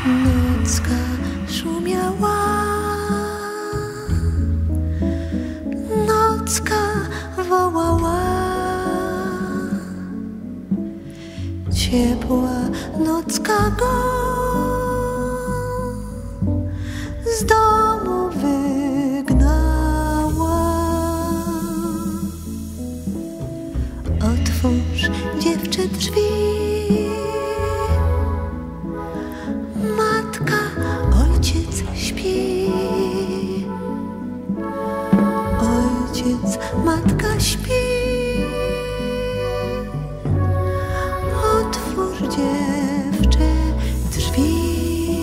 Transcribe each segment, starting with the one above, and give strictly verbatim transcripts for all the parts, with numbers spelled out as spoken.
Nocka szumiała, nocka wołała, ciepła nocka go z domu wygnała. Otwórz, dziewczę, drzwi, matka, ojciec śpi. Ojciec, matka śpi. Otwórz, dziewczę, drzwi.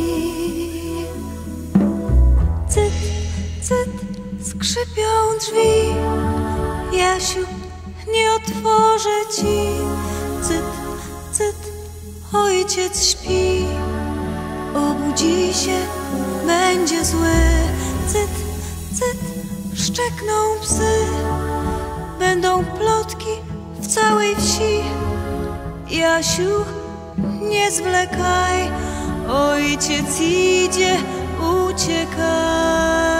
Cyt, cyt, skrzypią drzwi. Jasiu, nie otworzę ci. Cyt, cyt, ojciec śpi. Obudzi się, będzie zły. Cyt, cyt, szczekną psy. Będą plotki w całej wsi. Jasiu, nie zwlekaj, ojciec idzie, uciekaj.